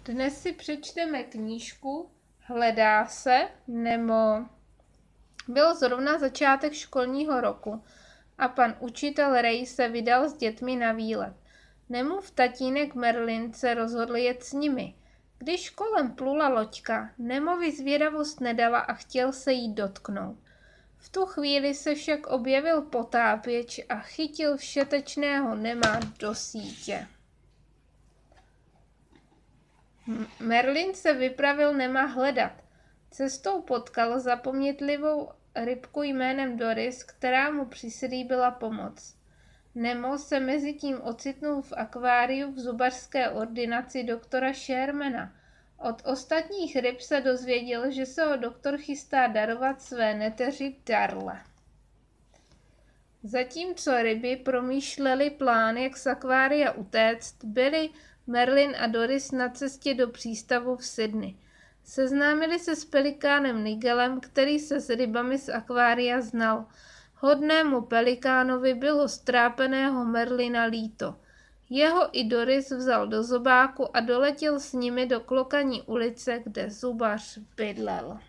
Dnes si přečteme knížku Hledá se Nemo. Byl zrovna začátek školního roku a pan učitel Ray se vydal s dětmi na výlet. Nemův tatínek Merlin se rozhodl jet s nimi. Když kolem plula loďka, Nemovi zvědavost nedala a chtěl se jí dotknout. V tu chvíli se však objevil potápěč a chytil všetečného Nema do sítě. Merlin se vypravil Nema hledat. Cestou potkal zapomnětlivou rybku jménem Doris, která mu přislíbila pomoc. Nemo se mezitím ocitnul v akváriu v zubařské ordinaci doktora Shermana. Od ostatních ryb se dozvěděl, že se ho doktor chystá darovat své neteři Darle. Zatímco ryby promýšlely plán, jak z akvária utéct, byli Merlin a Doris na cestě do přístavu v Sydney. Seznámili se s pelikánem Nigelem, který se s rybami z akvária znal. Hodnému pelikánovi bylo strápeného Merlina líto. Jeho i Doris vzal do zobáku a doletěl s nimi do Klokaní ulice, kde zubař bydlel.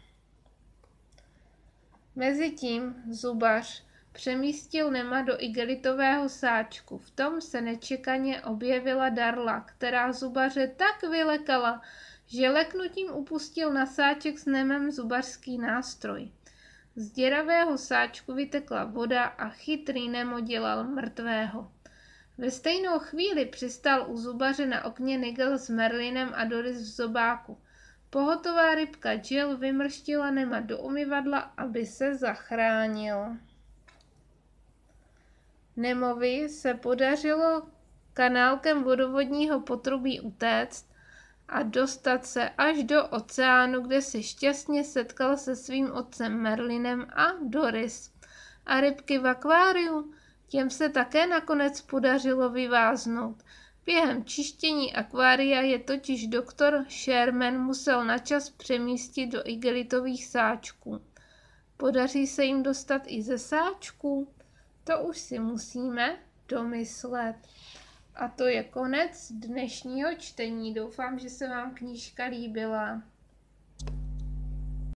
Mezitím zubař přemístil Nema do igelitového sáčku. V tom se nečekaně objevila Darla, která zubaře tak vylekala, že leknutím upustil na sáček s Nemem zubařský nástroj. Z děravého sáčku vytekla voda a chytrý Nemo dělal mrtvého. Ve stejnou chvíli přistál u zubaře na okně Nigel s Merlinem a Doris v zobáku. Pohotová rybka Jill vymrštila Nema do umyvadla, aby se zachránil. Nemovi se podařilo kanálkem vodovodního potrubí utéct a dostat se až do oceánu, kde se šťastně setkal se svým otcem Merlinem a Doris. A rybky v akváriu, těm se také nakonec podařilo vyváznout. Během čištění akvária je totiž doktor Sherman musel načas přemístit do igelitových sáčků. Podaří se jim dostat i ze sáčků? To už si musíme domyslet. A to je konec dnešního čtení. Doufám, že se vám knížka líbila.